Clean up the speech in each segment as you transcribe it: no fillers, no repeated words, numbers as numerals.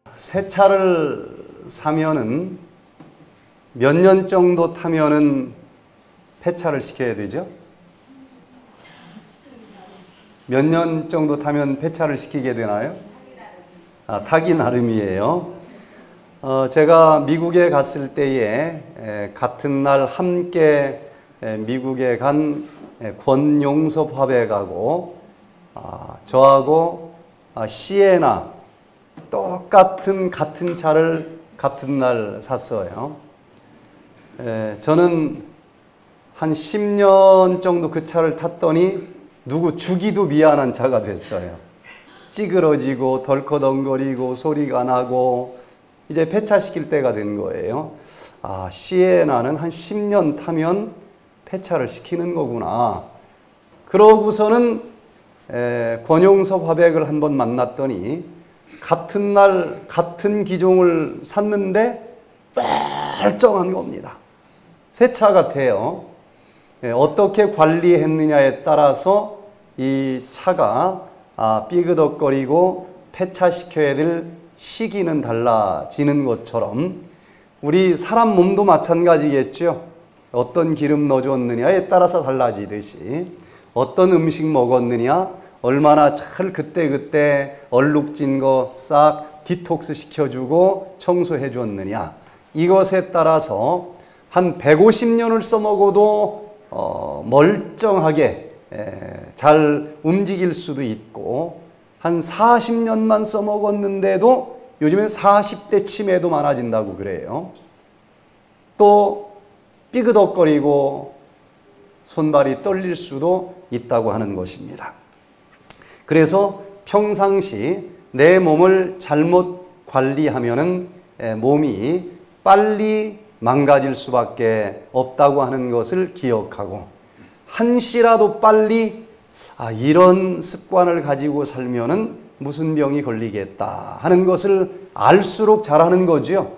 새 차를 사면은 몇 년 정도 타면은 폐차를 시켜야 되죠? 몇 년 정도 타면 폐차를 시키게 되나요? 타기 나름이에요. 제가 미국에 갔을 때에 같은 날 함께 미국에 간 권용섭 화백하고 저하고 시에나 같은 차를 같은 날 샀어요. 저는 한 10년 정도 그 차를 탔더니 누구 주기도 미안한 차가 됐어요. 찌그러지고 덜커덩거리고 소리가 나고 이제 폐차시킬 때가 된 거예요. 시에나는 한 10년 타면 폐차를 시키는 거구나. 그러고서는 권용섭 화백을 한번 만났더니 같은 날 같은 기종을 샀는데 멀쩡한 겁니다. 새 차 같아요. 어떻게 관리했느냐에 따라서 이 차가 삐그덕거리고 폐차시켜야 될 시기는 달라지는 것처럼 우리 사람 몸도 마찬가지겠죠. 어떤 기름 넣어줬느냐에 따라서 달라지듯이 어떤 음식 먹었느냐, 얼마나 잘 그때그때 얼룩진 거 싹 디톡스 시켜주고 청소해 줬느냐, 이것에 따라서 한 150년을 써먹어도 멀쩡하게 잘 움직일 수도 있고, 한 40년만 써먹었는데도 요즘엔 40대 치매도 많아진다고 그래요. 또 삐그덕거리고 손발이 떨릴 수도 있다고 하는 것입니다. 그래서 평상시 내 몸을 잘못 관리하면은 몸이 빨리 망가질 수밖에 없다고 하는 것을 기억하고, 한시라도 빨리 이런 습관을 가지고 살면은 무슨 병이 걸리겠다 하는 것을 알수록 잘하는 거죠.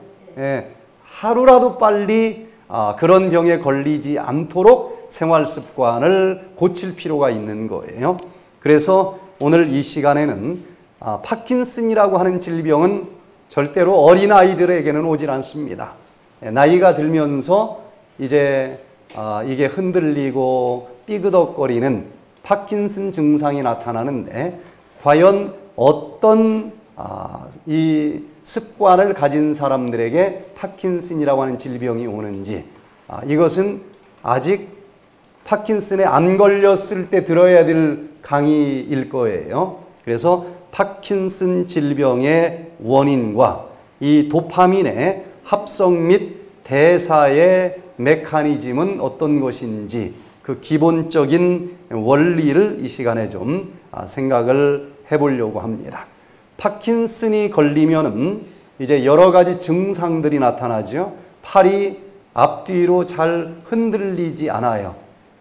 하루라도 빨리 그런 병에 걸리지 않도록 생활 습관을 고칠 필요가 있는 거예요. 그래서 오늘 이 시간에는 파킨슨이라고 하는 질병은 절대로 어린아이들에게는 오질 않습니다. 나이가 들면서 이제 이게 흔들리고 삐그덕거리는 파킨슨 증상이 나타나는데, 과연 어떤 이 습관을 가진 사람들에게 파킨슨이라고 하는 질병이 오는지, 이것은 아직 파킨슨에 안 걸렸을 때 들어야 될 강의일 거예요. 그래서 파킨슨 질병의 원인과 이 도파민의 합성 및 대사의 메커니즘은 어떤 것인지, 그 기본적인 원리를 이 시간에 좀 생각을 해보려고 합니다. 파킨슨이 걸리면은 이제 여러 가지 증상들이 나타나죠. 팔이 앞뒤로 잘 흔들리지 않아요.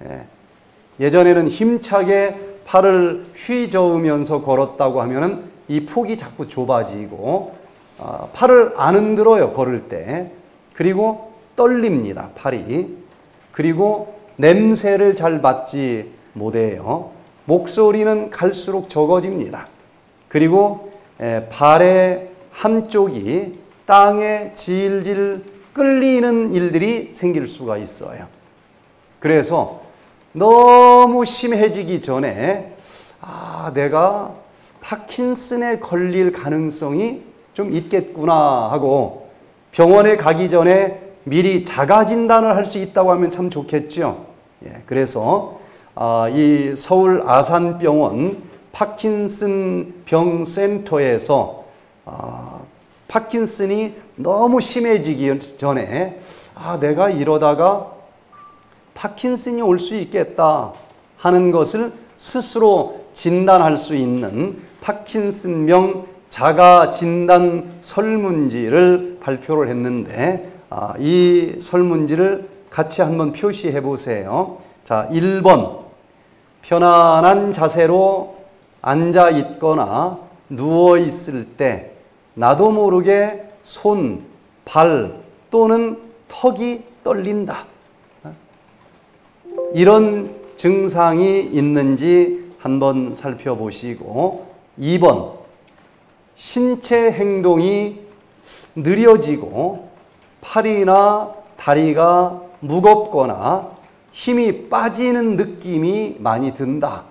예전에는 힘차게 팔을 휘저으면서 걸었다고 하면은 이 폭이 자꾸 좁아지고 팔을 안 흔들어요, 걸을 때. 그리고 떨립니다, 팔이. 그리고 냄새를 잘 맡지 못해요. 목소리는 갈수록 적어집니다. 그리고 발의 한쪽이 땅에 질질 끌리는 일들이 생길 수가 있어요. 그래서 너무 심해지기 전에 내가 파킨슨에 걸릴 가능성이 좀 있겠구나 하고 병원에 가기 전에 미리 자가 진단을 할 수 있다고 하면 참 좋겠죠. 그래서 이 서울 아산병원 파킨슨 병센터에서 파킨슨이 너무 심해지기 전에 내가 이러다가 파킨슨이 올 수 있겠다 하는 것을 스스로 진단할 수 있는 파킨슨병 자가 진단 설문지를 발표를 했는데, 이 설문지를 같이 한번 표시해 보세요. 자, 1번. 편안한 자세로 앉아 있거나 누워 있을 때 나도 모르게 손, 발 또는 턱이 떨린다. 이런 증상이 있는지 한번 살펴보시고, 2번. 신체 행동이 느려지고 팔이나 다리가 무겁거나 힘이 빠지는 느낌이 많이 든다.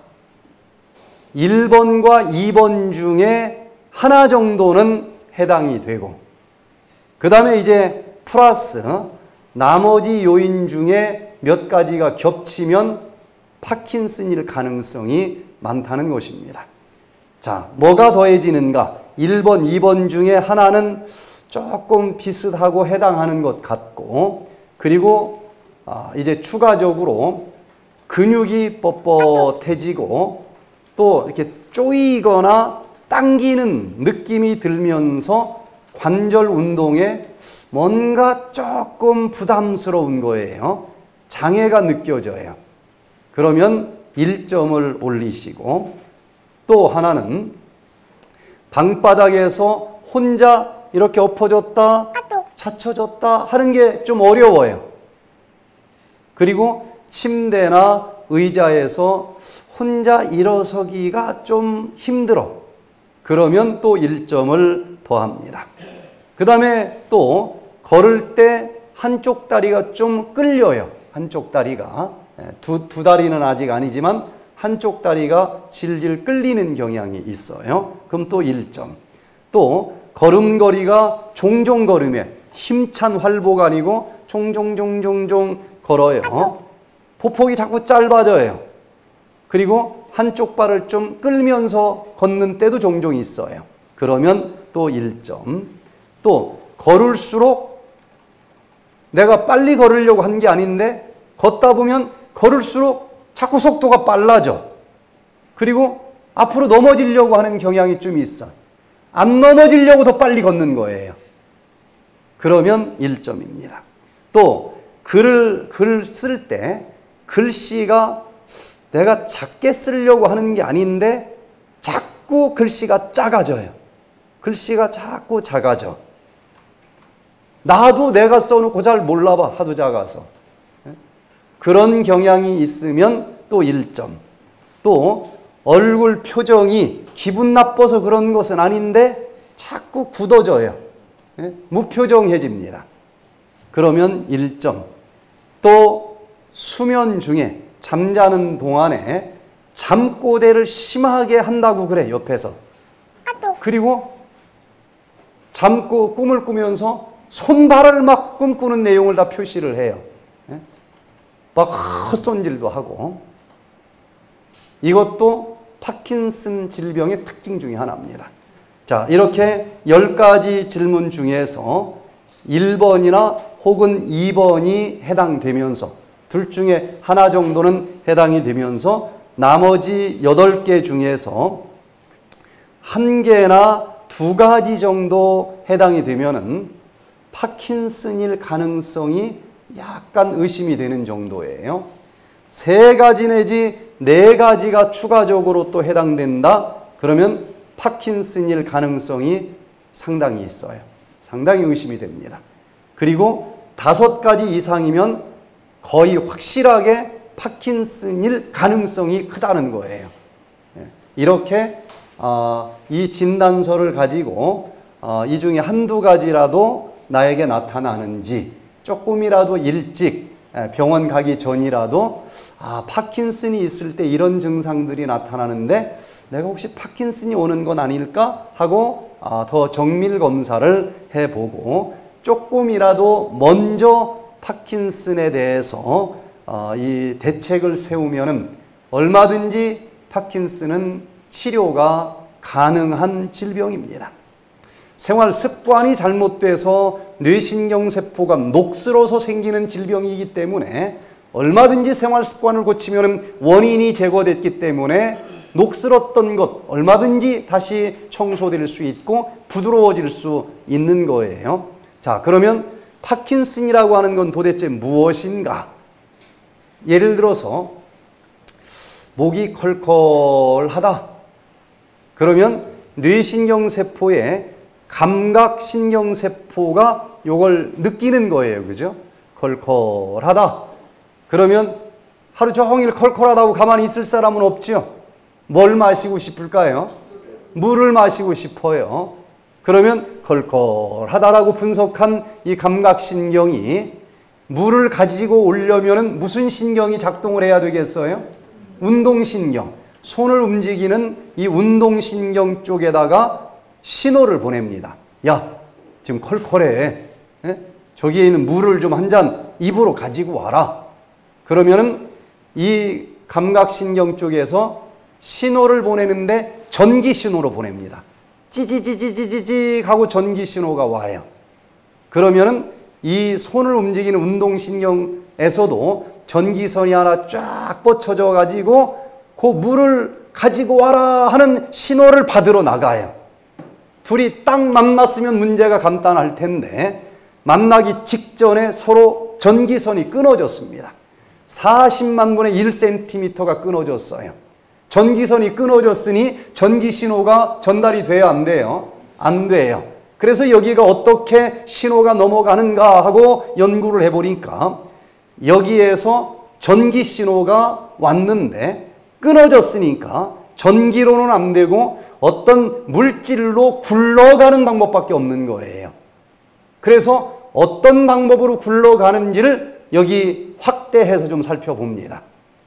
1번과 2번 중에 하나 정도는 해당이 되고, 그 다음에 이제 플러스 나머지 요인 중에 몇 가지가 겹치면 파킨슨일 가능성이 많다는 것입니다. 자, 뭐가 더해지는가? 1번, 2번 중에 하나는 조금 비슷하고 해당하는 것 같고, 그리고 이제 추가적으로 근육이 뻣뻣해지고 또 이렇게 쪼이거나 당기는 느낌이 들면서 관절 운동에 뭔가 조금 부담스러운 거예요. 장애가 느껴져요. 그러면 1점을 올리시고, 또 하나는 방바닥에서 혼자 이렇게 엎어졌다, 찾쳐졌다 하는 게 좀 어려워요. 그리고 침대나 의자에서 혼자 일어서기가 좀 힘들어. 그러면 또 1점을 더합니다. 그 다음에 또 걸을 때 한쪽 다리가 좀 끌려요. 한쪽 다리가. 두 다리는 아직 아니지만 한쪽 다리가 질질 끌리는 경향이 있어요. 그럼 또 1점. 또 걸음걸이가 종종 걸으며 힘찬 활보가 아니고 종종 걸어요. 보폭이 자꾸 짧아져요. 그리고 한쪽 발을 좀 끌면서 걷는 때도 종종 있어요. 그러면 또 1점. 또 걸을수록 내가 빨리 걸으려고 한 게 아닌데 걷다 보면 걸을수록 자꾸 속도가 빨라져. 그리고 앞으로 넘어지려고 하는 경향이 좀 있어. 안 넘어지려고 더 빨리 걷는 거예요. 그러면 1점입니다. 또 글을 쓸 때 글씨가 내가 작게 쓰려고 하는 게 아닌데 자꾸 글씨가 작아져요. 글씨가 자꾸 작아져. 나도 내가 써놓고 잘 몰라봐. 하도 작아서. 그런 경향이 있으면 또 1점. 또 얼굴 표정이 기분 나빠서 그런 것은 아닌데 자꾸 굳어져요. 무표정해집니다. 그러면 1점. 또 수면 중에 잠자는 동안에 잠꼬대를 심하게 한다고 그래, 옆에서. 그리고 꿈을 꾸면서 손발을 막 꿈꾸는 내용을 다 표시를 해요. 막 헛손질도 하고. 이것도 파킨슨 질병의 특징 중에 하나입니다. 자, 이렇게 10가지 질문 중에서 1번이나 혹은 2번이 해당되면서 둘 중에 하나 정도는 해당이 되면서 나머지 8개 중에서 1개나 2가지 정도 해당이 되면은 파킨슨일 가능성이 약간 의심이 되는 정도예요. 3가지 내지 4가지가 추가적으로 또 해당된다? 그러면 파킨슨일 가능성이 상당히 있어요. 상당히 의심이 됩니다. 그리고 5가지 이상이면 거의 확실하게 파킨슨일 가능성이 크다는 거예요. 이렇게 이 진단서를 가지고 이 중에 한두 가지라도 나에게 나타나는지 조금이라도 일찍 병원 가기 전이라도 파킨슨이 있을 때 이런 증상들이 나타나는데 내가 혹시 파킨슨이 오는 건 아닐까 하고 더 정밀 검사를 해보고 조금이라도 먼저 파킨슨에 대해서 이 대책을 세우면은 얼마든지 파킨슨은 치료가 가능한 질병입니다. 생활 습관이 잘못돼서 뇌신경세포가 녹슬어서 생기는 질병이기 때문에 얼마든지 생활 습관을 고치면 원인이 제거됐기 때문에 녹슬었던 것 얼마든지 다시 청소될 수 있고 부드러워질 수 있는 거예요. 자, 그러면 파킨슨이라고 하는 건 도대체 무엇인가? 예를 들어서 목이 컬컬하다. 그러면 뇌신경세포에 감각신경세포가 이걸 느끼는 거예요. 그죠? 컬컬하다. 그러면 하루 종일 컬컬하다고 가만히 있을 사람은 없죠? 뭘 마시고 싶을까요? 물을 마시고 싶어요. 그러면 걸걸하다라고 분석한 이 감각신경이 물을 가지고 오려면 무슨 신경이 작동을 해야 되겠어요? 운동신경. 손을 움직이는 이 운동신경 쪽에다가 신호를 보냅니다. 야, 지금 컬컬해. 저기에 있는 물을 좀 한 잔 입으로 가지고 와라. 그러면은 이 감각신경 쪽에서 신호를 보내는데 전기신호로 보냅니다. 찌지지지지지 하고 전기신호가 와요. 그러면은 이 손을 움직이는 운동신경에서도 전기선이 하나 쫙 뻗쳐져 가지고 그 물을 가지고 와라 하는 신호를 받으러 나가요. 둘이 딱 만났으면 문제가 간단할 텐데 만나기 직전에 서로 전기선이 끊어졌습니다. 40만 분의 1cm가 끊어졌어요. 전기선이 끊어졌으니 전기신호가 전달이 돼야 안 돼요? 안 돼요. 그래서 여기가 어떻게 신호가 넘어가는가 하고 연구를 해보니까 여기에서 전기신호가 왔는데 끊어졌으니까 전기로는 안 되고 어떤 물질로 굴러가는 방법밖에 없는 거예요. 그래서 어떤 방법으로 굴러가는지를 여기 확대해서 좀 살펴봅니다.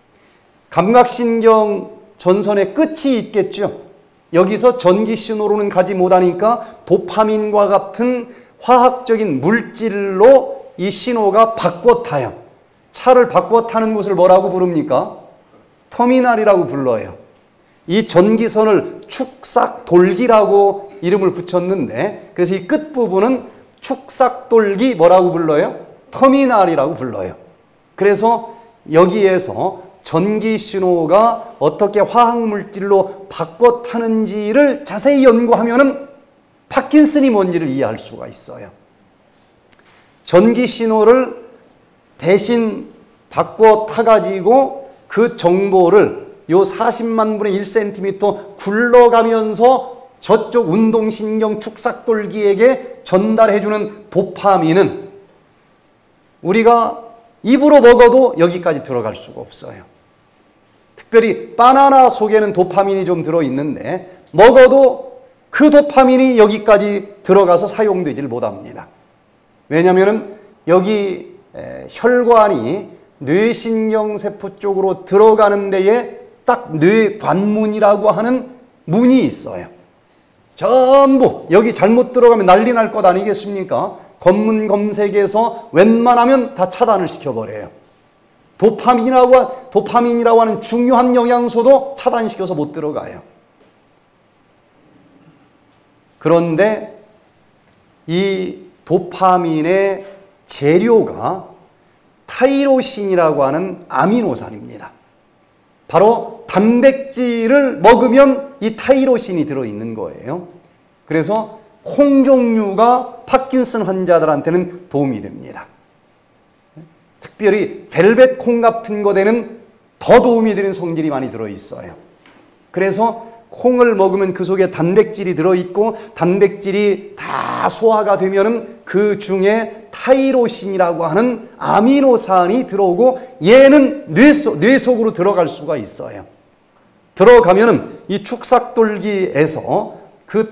감각신경 전선의 끝이 있겠죠. 여기서 전기신호로는 가지 못하니까 도파민과 같은 화학적인 물질로 이 신호가 바꿔 타요. 차를 바꿔 타는 곳을 뭐라고 부릅니까? 터미널이라고 불러요. 이 전기선을 축삭돌기라고 이름을 붙였는데 그래서 이 끝부분은 축삭돌기 뭐라고 불러요? 터미널이라고 불러요. 그래서 여기에서 전기신호가 어떻게 화학물질로 바꿔 타는지를 자세히 연구하면 파킨슨이 뭔지를 이해할 수가 있어요. 전기신호를 대신 바꿔 타가지고 그 정보를 요 40만 분의 1cm 굴러가면서 저쪽 운동신경 축삭돌기에게 전달해주는 도파민은 우리가 입으로 먹어도 여기까지 들어갈 수가 없어요. 특별히 바나나 속에는 도파민이 좀 들어있는데 먹어도 그 도파민이 여기까지 들어가서 사용되질 못합니다. 왜냐하면 여기 혈관이 뇌신경세포 쪽으로 들어가는 데에 딱 뇌관문이라고 하는 문이 있어요. 전부 여기 잘못 들어가면 난리 날 것 아니겠습니까? 검문 검색에서 웬만하면 다 차단을 시켜버려요. 도파민이라고 하는 중요한 영양소도 차단시켜서 못 들어가요. 그런데 이 도파민의 재료가 타이로신이라고 하는 아미노산입니다. 바로 단백질을 먹으면 이 타이로신이 들어있는 거예요. 그래서 콩 종류가 파킨슨 환자들한테는 도움이 됩니다. 특별히 벨벳 콩 같은 거에는 더 도움이 되는 성질이 많이 들어있어요. 그래서 콩을 먹으면 그 속에 단백질이 들어있고 단백질이 다 소화가 되면은 그 중에 타이로신이라고 하는 아미노산이 들어오고 얘는 뇌 속으로 들어갈 수가 있어요. 들어가면은 이 축삭돌기에서 그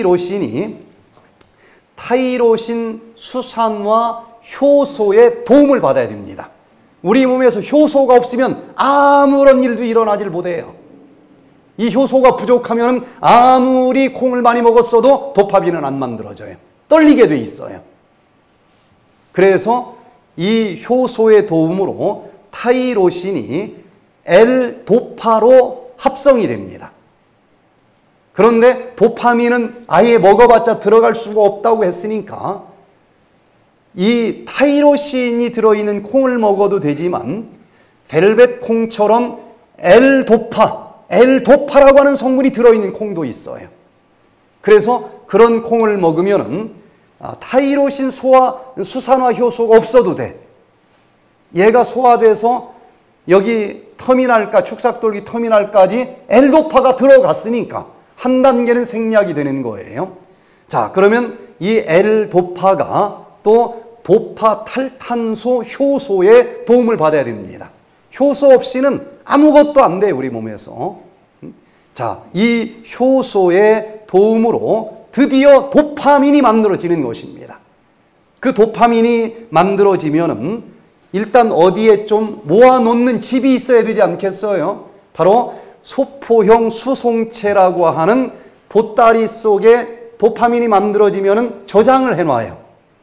타이로신 수산화 효소의 도움을 받아야 됩니다. 우리 몸에서 효소가 없으면 아무런 일도 일어나질 못해요. 이 효소가 부족하면 아무리 콩을 많이 먹었어도 도파민은 안 만들어져요. 떨리게 돼 있어요. 그래서 이 효소의 도움으로 타이로신이 L-도파로 합성이 됩니다. 그런데 도파민은 아예 먹어봤자 들어갈 수가 없다고 했으니까 이 타이로신이 들어있는 콩을 먹어도 되지만 벨벳 콩처럼 L-도파라고 하는 성분이 들어있는 콩도 있어요. 그래서 그런 콩을 먹으면 타이로신 수산화 효소가 없어도 돼. 얘가 소화돼서 여기 축삭돌기 터미널까지 L-도파가 들어갔으니까 한 단계는 생략이 되는 거예요. 자, 그러면 이 L-도파가 또 도파 탈탄소 효소의 도움을 받아야 됩니다. 효소 없이는 아무것도 안 돼요, 우리 몸에서. 자, 이 효소의 도움으로 드디어 도파민이 만들어지는 것입니다. 그 도파민이 만들어지면은 일단 어디에 좀 모아놓는 집이 있어야 되지 않겠어요? 바로 소포형 수송체라고 하는 보따리 속에 도파민이 만들어지면은 저장을 해놔요.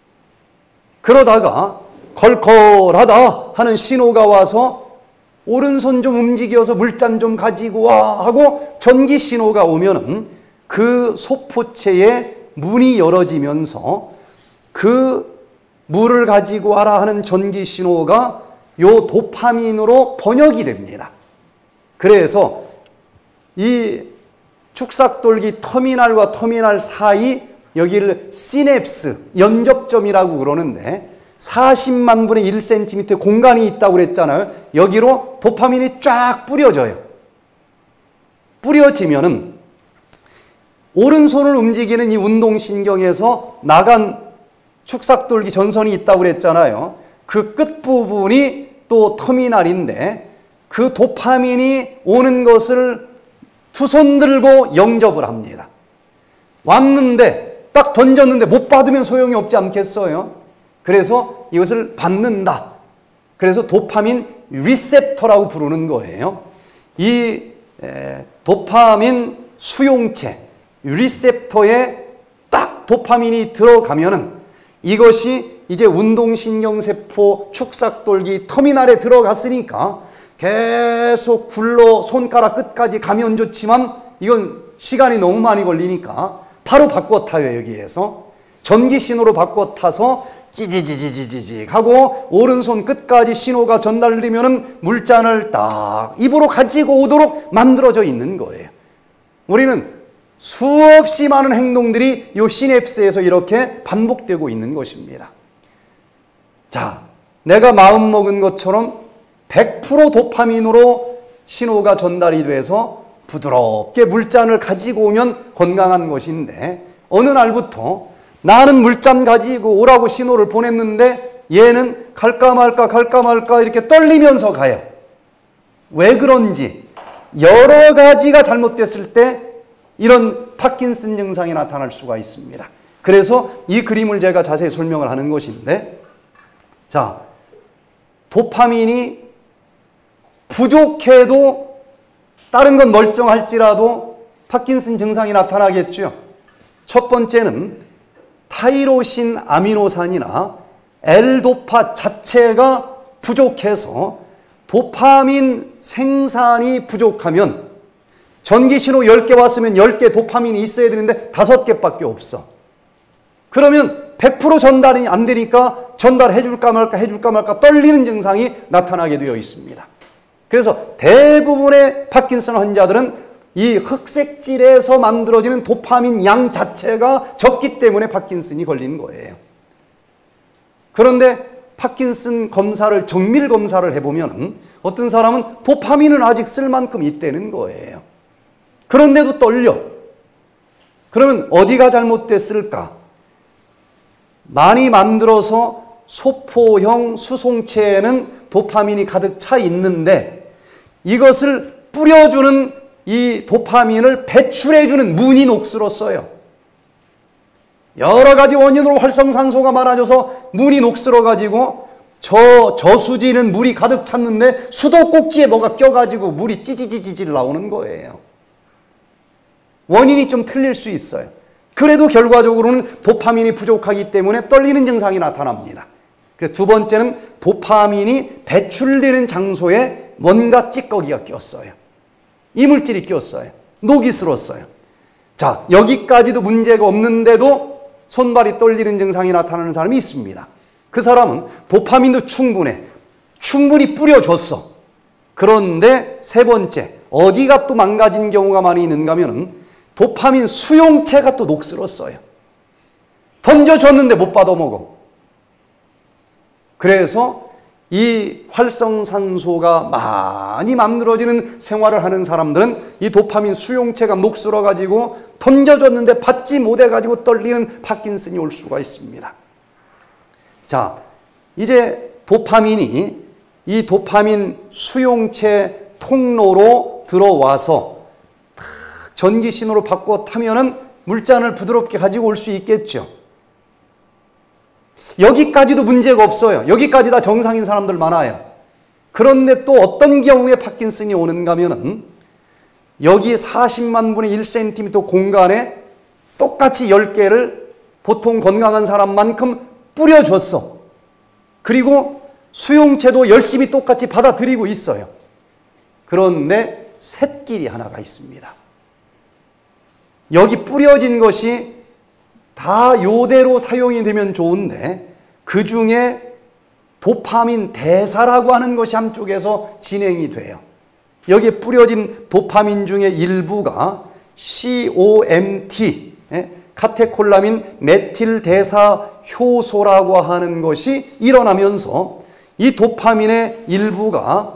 그러다가 걸걸하다 하는 신호가 와서 오른손 좀 움직여서 물잔 좀 가지고 와 하고 전기 신호가 오면은 그 소포체의 문이 열어지면서 그 물을 가지고 와라 하는 전기 신호가 요 도파민으로 번역이 됩니다. 그래서 이 축삭돌기 터미널과 터미널 사이 여기를 시냅스, 연접점이라고 그러는데 40만 분의 1cm 공간이 있다고 그랬잖아요. 여기로 도파민이 쫙 뿌려져요. 뿌려지면은 오른손을 움직이는 이 운동신경에서 나간 축삭돌기 전선이 있다고 그랬잖아요. 그 끝부분이 또 터미널인데 그 도파민이 오는 것을 두 손 들고 영접을 합니다. 왔는데 딱 던졌는데 못 받으면 소용이 없지 않겠어요? 그래서 이것을 받는다. 그래서 도파민 리셉터라고 부르는 거예요. 이 도파민 수용체 리셉터에 딱 도파민이 들어가면은 이것이 이제 운동신경세포 축삭돌기 터미널에 들어갔으니까 계속 굴러 손가락 끝까지 가면 좋지만 이건 시간이 너무 많이 걸리니까 바로 바꿔 타요. 여기에서 전기 신호로 바꿔 타서 찌지지지지지 하고 오른손 끝까지 신호가 전달되면은 물잔을 딱 입으로 가지고 오도록 만들어져 있는 거예요. 우리는 수없이 많은 행동들이 이 시냅스에서 이렇게 반복되고 있는 것입니다. 자, 내가 마음먹은 것처럼 100% 도파민으로 신호가 전달이 돼서 부드럽게 물잔을 가지고 오면 건강한 것인데 어느 날부터 나는 물잔 가지고 오라고 신호를 보냈는데 얘는 갈까 말까 이렇게 떨리면서 가요. 왜 그런지 여러 가지가 잘못됐을 때 이런 파킨슨 증상이 나타날 수가 있습니다. 그래서 이 그림을 제가 자세히 설명을 하는 것인데, 자, 도파민이 부족해도 다른 건 멀쩡할지라도 파킨슨 증상이 나타나겠죠. 첫 번째는 타이로신 아미노산이나 L도파 자체가 부족해서 도파민 생산이 부족하면 전기신호 10개 왔으면 10개 도파민이 있어야 되는데 5개밖에 없어. 그러면 100% 전달이 안 되니까 전달해줄까 말까 떨리는 증상이 나타나게 되어 있습니다. 그래서 대부분의 파킨슨 환자들은 이 흑색질에서 만들어지는 도파민 양 자체가 적기 때문에 파킨슨이 걸린 거예요. 그런데 파킨슨 검사를 정밀 검사를 해보면 어떤 사람은 도파민은 아직 쓸 만큼 있다는 거예요. 그런데도 떨려. 그러면 어디가 잘못됐을까? 많이 만들어서 소포형 수송체에는 도파민이 가득 차 있는데 이것을 뿌려주는 이 도파민을 배출해주는 문이 녹슬었어요. 여러 가지 원인으로 활성산소가 많아져서 문이 녹슬어가지고 저수지는 물이 가득 찼는데 수도꼭지에 뭐가 껴가지고 물이 찌지지지질 나오는 거예요. 원인이 좀 틀릴 수 있어요. 그래도 결과적으로는 도파민이 부족하기 때문에 떨리는 증상이 나타납니다. 그래서 두 번째는 도파민이 배출되는 장소에 뭔가 찌꺼기가 꼈어요. 이물질이 꼈어요. 녹이 슬었어요. 자, 여기까지도 문제가 없는데도 손발이 떨리는 증상이 나타나는 사람이 있습니다. 그 사람은 도파민도 충분히 뿌려줬어. 그런데 세 번째, 어디가 또 망가진 경우가 많이 있는가 하면 도파민 수용체가 또 녹슬었어요. 던져줬는데 못 받아먹어. 그래서 이 활성산소가 많이 만들어지는 생활을 하는 사람들은 이 도파민 수용체가 녹슬어가지고 던져줬는데 받지 못해가지고 떨리는 파킨슨이 올 수가 있습니다. 자, 이제 도파민이 이 도파민 수용체 통로로 들어와서 전기 신호로 바꿔 타면은 물잔을 부드럽게 가지고 올 수 있겠죠. 여기까지도 문제가 없어요. 여기까지 다 정상인 사람들 많아요. 그런데 또 어떤 경우에 파킨슨이 오는가 하면은 여기 40만 분의 1cm 공간에 똑같이 10개를 보통 건강한 사람만큼 뿌려줬어. 그리고 수용체도 열심히 똑같이 받아들이고 있어요. 그런데 샛길이 하나가 있습니다. 여기 뿌려진 것이 다 요대로 사용이 되면 좋은데 그 중에 도파민 대사라고 하는 것이 한쪽에서 진행이 돼요. 여기에 뿌려진 도파민 중에 일부가 COMT, 카테콜라민 메틸 대사 효소라고 하는 것이 일어나면서 이 도파민의 일부가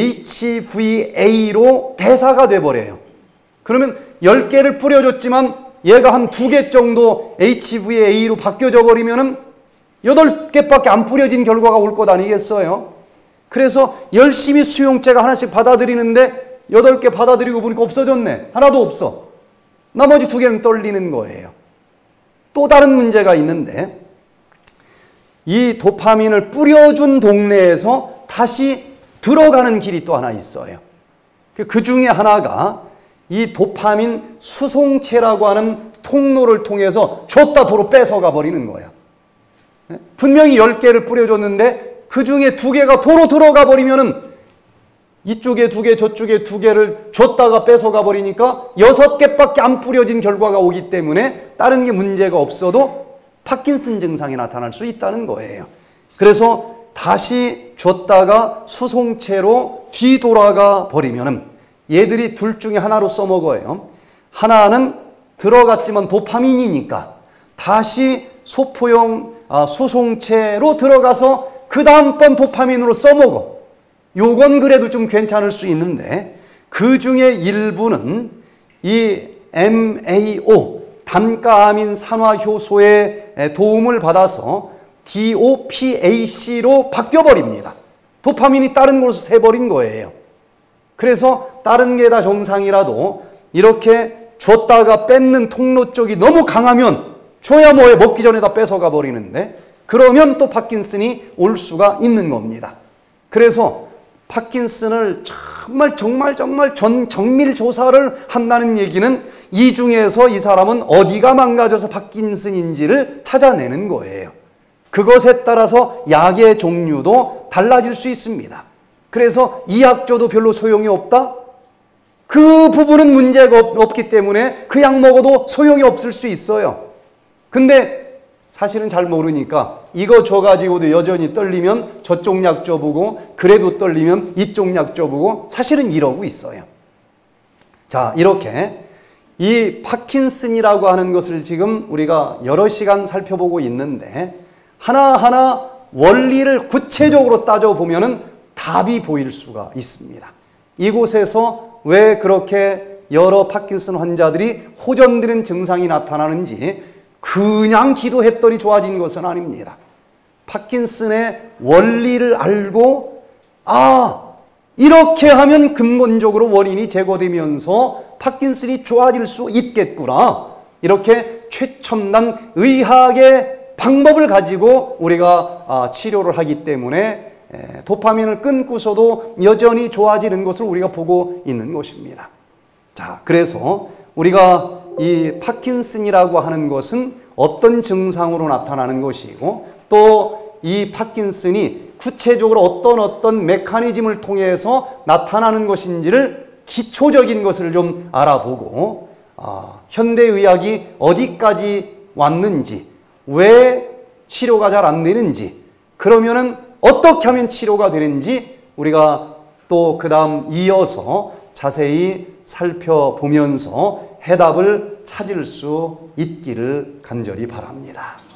HVA로 대사가 돼버려요. 그러면 10개를 뿌려줬지만 얘가 한 2개 정도 HVA로 바뀌어져 버리면은 8개밖에 안 뿌려진 결과가 올 것 아니겠어요? 그래서 열심히 수용체가 하나씩 받아들이는데 8개 받아들이고 보니까 없어졌네. 하나도 없어. 나머지 2개는 떨리는 거예요. 또 다른 문제가 있는데 이 도파민을 뿌려준 동네에서 다시 들어가는 길이 또 하나 있어요. 그 중에 하나가 이 도파민 수송체라고 하는 통로를 통해서 줬다 도로 뺏어가 버리는 거야. 분명히 10개를 뿌려줬는데 그 중에 2개가 도로 들어가 버리면은 이쪽에 2개 저쪽에 2개를 줬다가 뺏어가 버리니까 6개밖에 안 뿌려진 결과가 오기 때문에 다른 게 문제가 없어도 파킨슨 증상이 나타날 수 있다는 거예요. 그래서 다시 줬다가 수송체로 뒤돌아가 버리면은 얘들이 둘 중에 하나로 써먹어요. 하나는 들어갔지만 도파민이니까 다시 소포용 수송체로 들어가서 그 다음번 도파민으로 써먹어. 요건 그래도 좀 괜찮을 수 있는데 그 중에 일부는 이 MAO 단가아민 산화효소의 도움을 받아서 DOPAC로 바뀌어버립니다. 도파민이 다른 곳으로 새버린 거예요. 그래서 다른 게 다 정상이라도 이렇게 줬다가 뺏는 통로 쪽이 너무 강하면 줘야 뭐해 먹기 전에 다 뺏어가 버리는데 그러면 또 파킨슨이 올 수가 있는 겁니다. 그래서 파킨슨을 정말 정밀 조사를 한다는 얘기는 이 중에서 이 사람은 어디가 망가져서 파킨슨인지를 찾아내는 거예요. 그것에 따라서 약의 종류도 달라질 수 있습니다. 그래서 이 약 줘도 별로 소용이 없다? 그 부분은 문제가 없기 때문에 그 약 먹어도 소용이 없을 수 있어요. 근데 사실은 잘 모르니까 이거 줘가지고도 여전히 떨리면 저쪽 약 줘보고 그래도 떨리면 이쪽 약 줘보고 사실은 이러고 있어요. 자, 이렇게 이 파킨슨이라고 하는 것을 지금 우리가 여러 시간 살펴보고 있는데 하나하나 원리를 구체적으로 따져보면은 답이 보일 수가 있습니다. 이곳에서 왜 그렇게 여러 파킨슨 환자들이 호전되는 증상이 나타나는지 그냥 기도했더니 좋아진 것은 아닙니다. 파킨슨의 원리를 알고 이렇게 하면 근본적으로 원인이 제거되면서 파킨슨이 좋아질 수 있겠구나. 이렇게 최첨단 의학의 방법을 가지고 우리가 치료를 하기 때문에 도파민을 끊고서도 여전히 좋아지는 것을 우리가 보고 있는 것입니다. 자, 그래서 우리가 이 파킨슨이라고 하는 것은 어떤 증상으로 나타나는 것이고 또 이 파킨슨이 구체적으로 어떤 메커니즘을 통해서 나타나는 것인지를 기초적인 것을 좀 알아보고 현대의학이 어디까지 왔는지 왜 치료가 잘 안 되는지 그러면은 어떻게 하면 치료가 되는지 우리가 또 그 다음 이어서 자세히 살펴보면서 해답을 찾을 수 있기를 간절히 바랍니다.